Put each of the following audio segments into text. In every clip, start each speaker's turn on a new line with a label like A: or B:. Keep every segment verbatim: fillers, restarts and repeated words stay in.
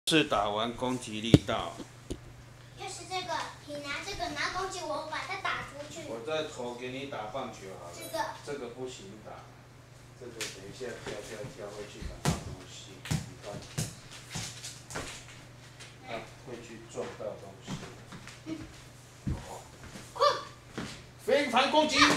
A: 是打完攻击力道。
B: 就是这个，你拿这个拿攻击，我把它打出去。
A: 我再投给你打棒球好了。
B: 这个。
A: 这个不行打，这个等一下跳跳跳回去打到东西，你看，它会去撞到东西。
B: 嗯。快！
A: 飞盘攻击。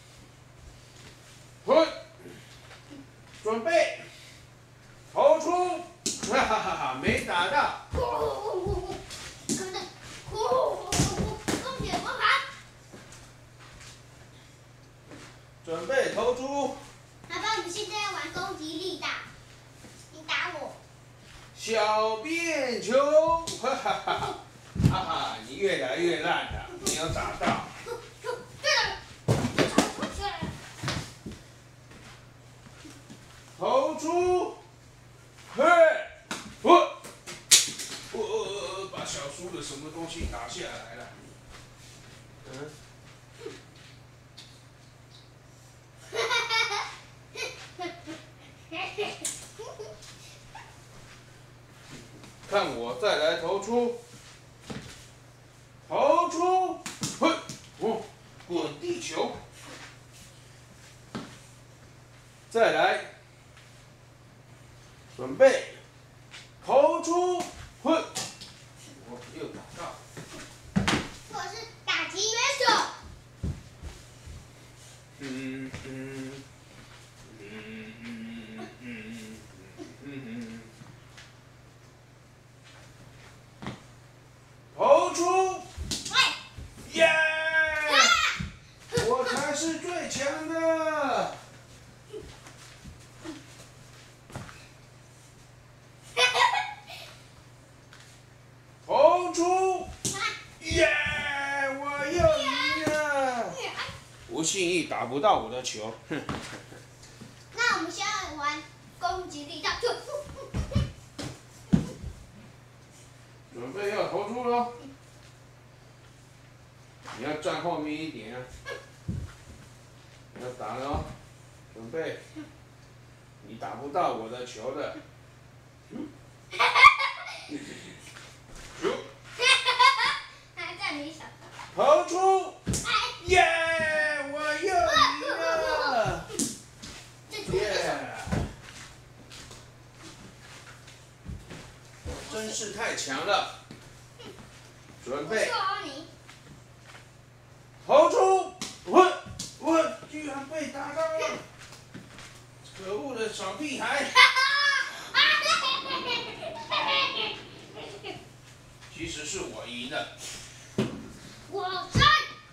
A: 滚！准备。投出。哈哈哈哈！没打到。
B: 呼呼呼呼！跟着，呼呼呼呼！攻击魔法。
A: 准备投出。
B: 爸爸，我们现在要玩攻击力道。你打我。
A: 小便球，哈哈哈哈！哈哈，你越来越烂了，没有打到。投出。嘿，我，我我把小叔的什么东西打下来了？嗯。看我再来投出，投出，嘿，哦，滚地球，再来，准备，投出，嘿，我又打到。
B: 我是打击元首。
A: 嗯嗯嗯嗯嗯嗯嗯。投出，耶！我才是最强的。投出，耶！我又赢了。吴信义打不到我的球，哼。
B: 那我们现在玩攻击力道，就。
A: 准备要投出喽！你要站后面一点啊！要打了哦，准备！你打不到我的球的。球。
B: 还在没想
A: 投出！耶！我又赢了！耶！真是太强了！准备。投出！我我居然被打到了！可恶的小屁孩！其实是我赢了。
B: 我猜。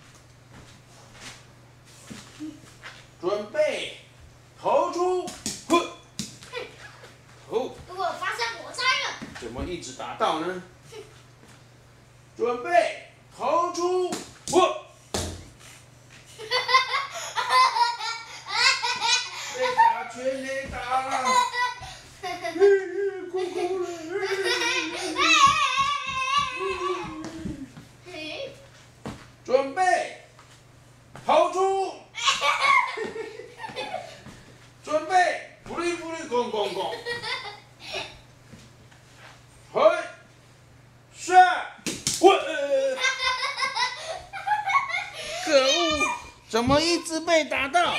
A: 准备，投出！哼！哦。
B: 如果发生火灾了。
A: 怎么一直打到呢？准备，投出！我。被打全垒打了！哭哭了！准备，投出！准备，不哩不哩咣咣咣！嘿，是，我。可恶！怎么一直被打到？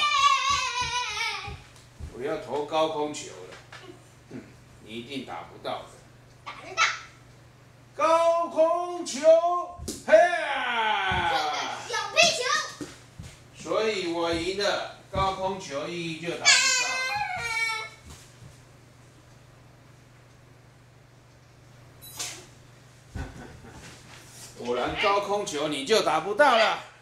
A: 我要投高空球了，嗯，你一定打不到的。
B: 打得到。
A: 高空球，嘿呀！
B: 小屁球。
A: 所以我赢了，高空球一就打不到了。果然高空球你就打不到了。